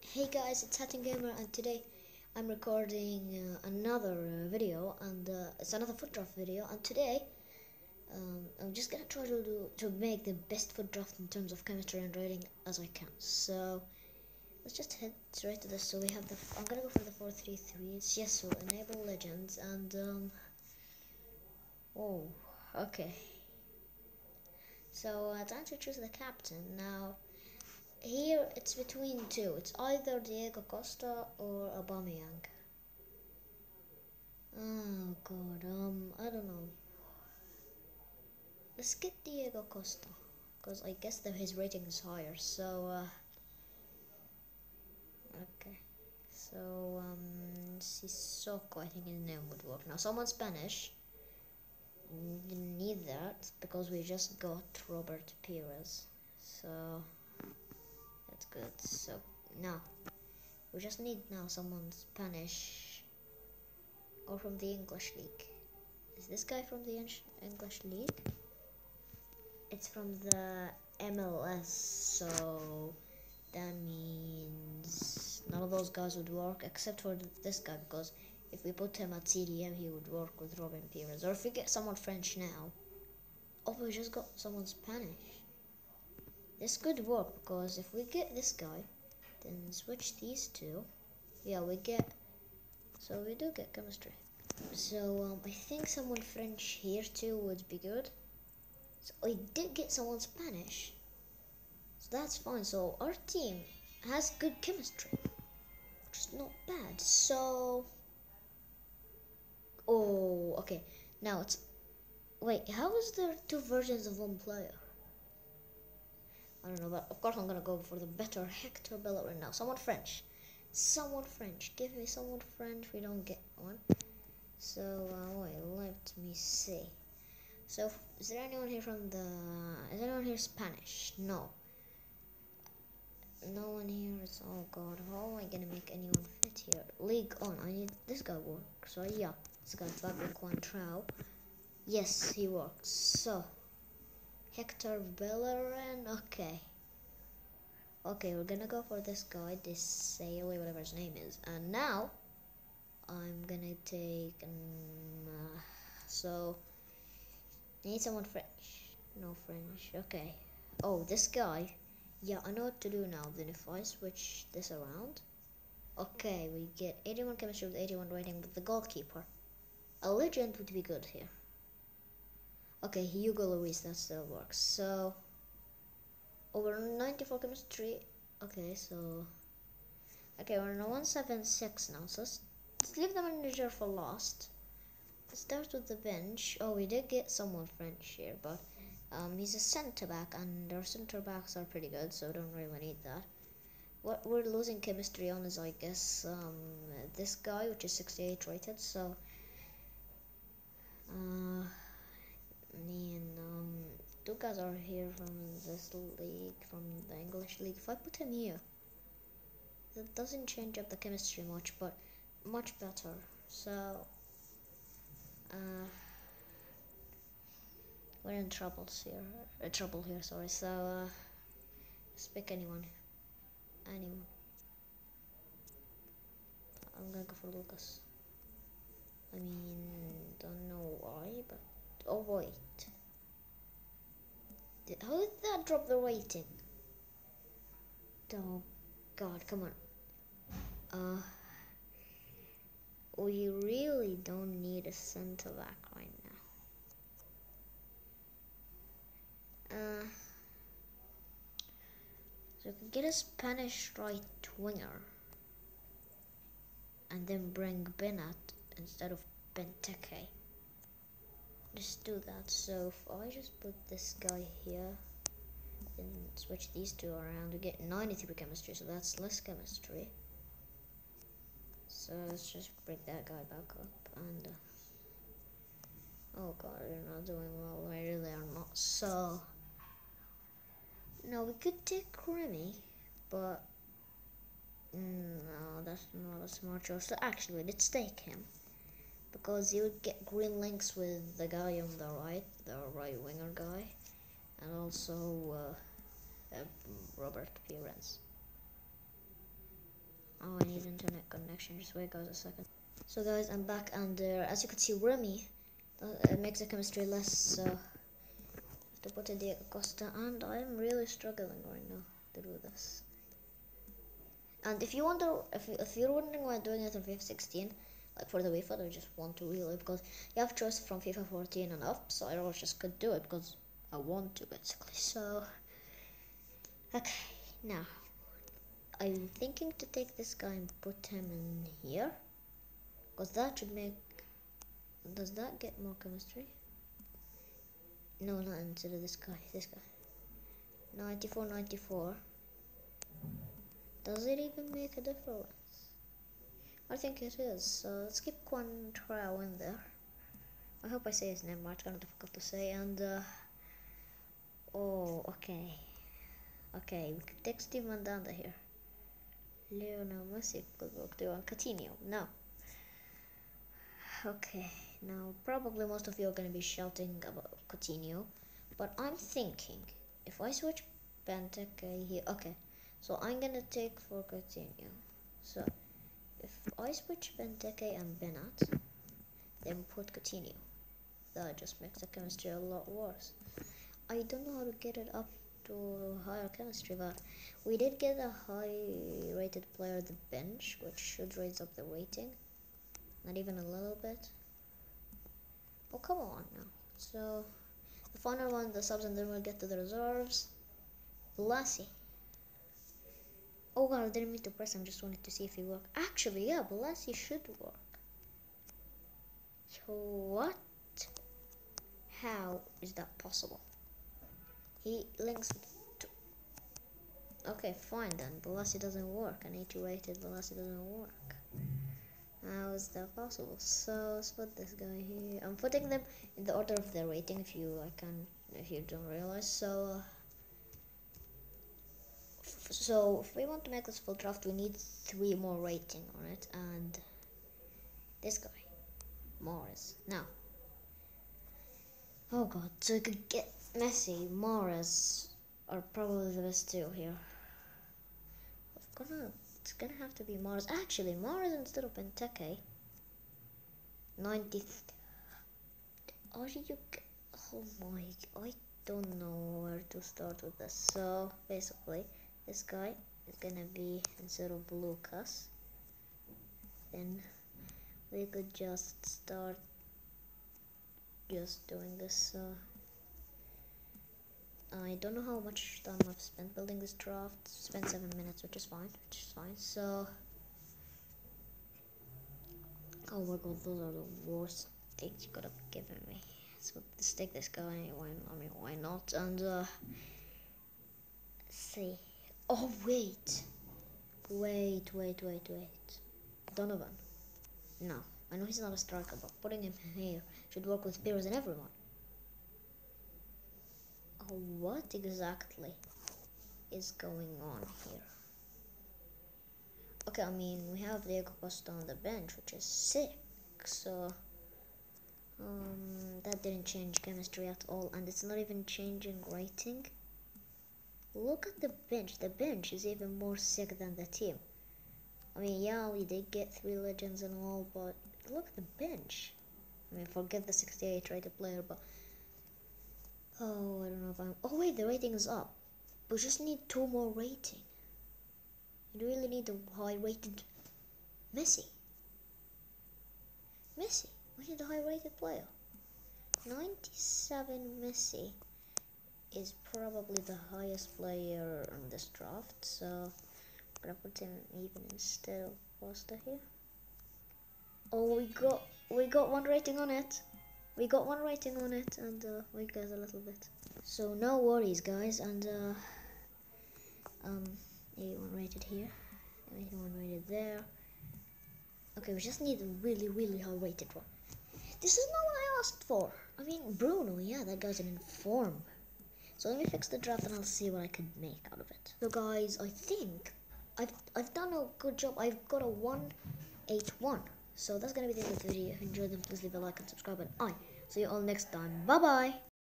Hey guys, it's Hatton Gamer, and today I'm recording another video, and it's another foot draft video. And today I'm just gonna try to make the best foot draft in terms of chemistry and rating as I can. So let's just head straight to this. So we have I'm gonna go for the 4-3-3. It's Yasuo, enable legends, and oh, okay. So time to choose the captain now. Here it's between two. It's either Diego Costa or Aubameyang. Oh god, I don't know. Let's get Diego Costa, because I guess that his rating is higher. So okay. So Sissoko, I think his name would work. Now someone Spanish. Didn't need that because we just got Robert Pires. So that's good. So now we just need someone Spanish or from the English League. Is this guy from the English League? It's from the MLS, so that means none of those guys would work except for this guy, because if we put him at CDM he would work with Robin Pires. Or if we get someone French now, oh, we just got someone Spanish. This could work, because if we get this guy, then switch these two, yeah, we do get chemistry. So I think someone French here too would be good. So I did get someone Spanish, so that's fine. So our team has good chemistry, which is not bad. So, oh, okay. Now it's, wait, how is there two versions of one player? I don't know, but of course I'm gonna go for the better Hector Bellerin now. Someone French. Someone French. Give me someone French. We don't get one. So, wait, let me see. So, is there anyone here is anyone here Spanish? No. No one here is, oh god, how am I gonna make anyone fit here? League on, I need this guy work. So yeah, this guy Fabio Quantrao. Yes, he works. So Hector Bellerin, okay. Okay, we're gonna go for this guy, this Sale, whatever his name is. And now I'm gonna take so I need someone French. No French, okay. Oh, this guy. Yeah, I know what to do now. Then if I switch this around, okay, we get 81 chemistry with 81 rating with the goalkeeper. A legend would be good here. Okay, Hugo Luis, that still works. So, over 94 chemistry. Okay, so, okay, we're on a 176 now. So let's leave the manager for last. Let's start with the bench. Oh, we did get someone French here, but he's a centre back, and our centre backs are pretty good, so don't really need that. What we're losing chemistry on is, I guess, this guy, which is 68 rated. So, me and two guys are here from this league, from the English league. If I put him here, that doesn't change up the chemistry much, but much better. So, we're in trouble here. Sorry. So, let's pick anyone. I'm gonna go for Lucas. I mean, don't know why, but oh wait, how did that drop the rating? Oh god, come on. We really don't need a centre back right now. So we can get a Spanish right winger and then bring Benat instead of Benteke. Just do that. So if I just put this guy here, then switch these two around, we get 93 chemistry, so that's less chemistry. So let's just bring that guy back up, and oh god, they're not doing well. They really are not. So no, we could take Remy, but no, that's not a smart choice. So actually, let's take him, because you would get green links with the guy on the right winger guy, and also Robert Pires. his internet connection. Just wait, guys, a second. So, guys, I'm back, and as you can see, Remy makes the chemistry less. To put in Diego Costa, and I'm really struggling right now to do this. And if you wonder, if you're wondering why I'm doing it on FIFA 16, like for the FIFA, I just want to really, because you have choice from FIFA 14 and up, so I always just could do it because I want to, basically. So, okay, now I'm thinking to take this guy and put him in here, because that should make. Does that get more chemistry? No, not instead of this guy. This guy. 94, 94. Does it even make a difference? I think it is. So let's keep Quantrell in there. I hope I say his name right. It's kind of difficult to say. And oh, okay. Okay, we could take Steve Mandanda here. Lionel Messi could work too, and Coutinho. No. Okay, now probably most of you are going to be shouting about Coutinho, but I'm thinking if I switch Benteke here, okay, so I'm going to take for Coutinho. So if I switch Benteke and Benat, then put Coutinho, that just makes the chemistry a lot worse. I don't know how to get it up to higher chemistry, but we did get a high rated player at the bench, which should raise up the rating. Not even a little bit. Oh, come on now. So, the final one, the subs, and then we'll get to the reserves. Bolasie. Oh god, I didn't mean to press him, just wanted to see if he worked. Actually, yeah, Bolasie should work. So, what? How is that possible? He links to... Okay, fine then. Bolasie doesn't work. An 80 rated Bolasie doesn't work. How is that possible? So let's put this guy here. I'm putting them in the order of their rating if you don't realize. So if we want to make this full draft, we need 3 more rating on it, and this guy, Morris. Now, oh god, so we could get Messi, Morris are probably the best 2 here. It's gonna have to be Mars. Actually, Mars instead of Benteke. 90. Are you? Oh my! I don't know where to start with this. So basically, this guy is gonna be instead of Lucas. Then we could just start just doing this. I don't know how much time I've spent building this draft. Spent 7 minutes, which is fine. So, oh my god, those are the worst things you could have given me. So let's take this guy. Why not? And let's see. Oh wait. Donovan. No, I know he's not a striker, but putting him here should work with Pires and everyone. What exactly is going on here? Okay, I mean, we have Diego Costa on the bench, which is sick, so that didn't change chemistry at all, and it's not even changing rating. Look at the bench is even more sick than the team. I mean, yeah, we did get 3 legends and all, but look at the bench. I mean, forget the 68 rated player, but oh, I don't know if I'm... Oh wait, the rating is up. We just need 2 more rating. You really need a high rated Messi. We need a high rated player. 97 Messi is probably the highest player in this draft, so I'm gonna put him even instead of Costa here. Oh, we got 1 rating on it. We got 1 rating on it, and we got a little bit. So no worries, guys, and 81 rated here, 81 rated there. Okay, we just need a really high rated one. This is not what I asked for. I mean, Bruno, yeah, that guy's an inform. So let me fix the draft and I'll see what I can make out of it. So guys, I think I've done a good job. I've got a 181. So that's gonna be the end of the video. If you enjoyed them, please leave a like and subscribe, and I see you all next time. Bye bye.